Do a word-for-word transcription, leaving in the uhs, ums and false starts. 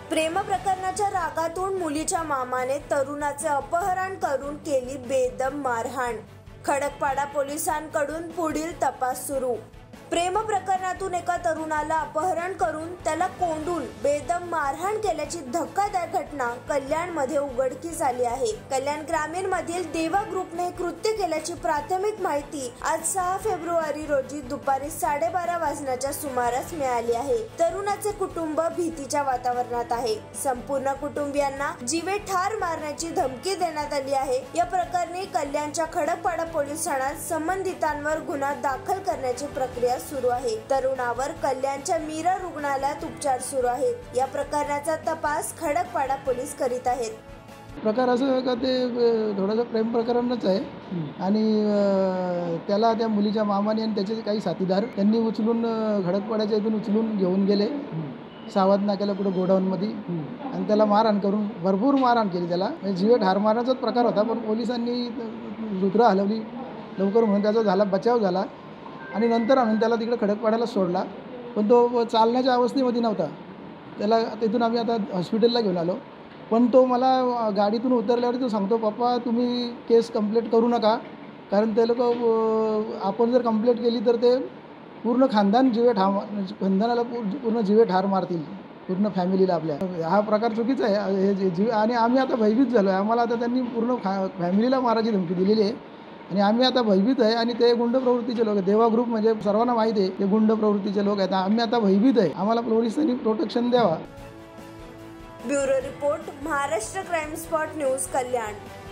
प्रेम प्रकरणाच्या रागातून मुलीच्या मामाने तरुणाचे अपहरण करून केली बेदम मारहाण। खडकपाडा पोलिसांकडून पुढील तपास सुरू। प्रेम प्रकरणातून एका तरुणाला अपहरण करून त्याला कोंडून बेदम मारहाण केल्याची धक्कादायक घटना कल्याण मध्ये उघडकीस आली आहे। कल्याण ग्रामीण मधील देवा ग्रुपने कृत्य केल्याची प्राथमिक माहिती आज सहा फेब्रुवारी रोजी दुपारी साडेबारा वाजण्याच्या सुमारास मिळाली आहे। तरुणाचे कुटुंब भीतीच्या वातावरणात आहे। संपूर्ण कुटुंबियांना जीवे ठार मारण्याची धमकी देण्यात आली आहे। या प्रकरणी कल्याणच्या खडकपाडा पोलीस ठाण्यात संबंधितांवर गुन्हा दाखल करण्याची प्रक्रिया सुरू आहे। तरुणावर कल्याणच्या मीरा रुग्णालयात उपचार सुरू आहेत। या प्रकरणाचा तपास खडकपाडा पोलीस करीत आहेत। प्रकार असं का ते थोडंसं प्रेम प्रकरणच आहे आणि त्याला त्या मुलीच्या मामाने आणि त्याचे काही साथीदार त्यांनी उचलून खडकपाड्याच्या इथून उचलून घेऊन गेले सावध नाक्याला कुठं गोडाऊनमध्ये आणि त्याला मारहाण करून भरपूर मारहाण केली। त्याला जीवे ठार मारण्याचाच प्रकार होता, पण पोलिसांनी सूत्रं हलवली लवकर म्हणून त्याचा झाला बचाव झाला आणि नंतर आणून त्याला तिकडे खडकपाड्याला सोडला, पण तो चालण्याच्या अवस्थेमध्ये नव्हता। त्याला तिथून आम्ही आता हॉस्पिटलला घेऊन आलो, पण तो मला गाडीतून उतरल्यावर तो सांगतो, पप्पा तुम्ही केस कंप्लेंट करू नका, कारण ते लोक आपण जर कंप्लेंट केली तर ते पूर्ण खानदान जीवे ठार खानदानाला पूर्ण जीवे ठार मारतील, पूर्ण फॅमिलीला आपल्या। हा प्रकार चुकीचा आहे हे जीव आणि आम्ही आता भयभीत झालो आहे। आम्हाला आता त्यांनी पूर्ण फॅ फॅमिलीला मारायची धमकी दिलेली आहे आणि आम्ही आता भयभीत आहे आणि ते गुंड प्रवृत्तीचे लोक, देवा ग्रुप म्हणजे सर्वांना माहिती आहे ते गुंड प्रवृत्तीचे लोक आहेत। आम्ही आता भयभीत आहे, आम्हाला पोलिसांनी प्रोटेक्शन द्यावा। Bureau report, Maharashtra crime spot news, कल्याण।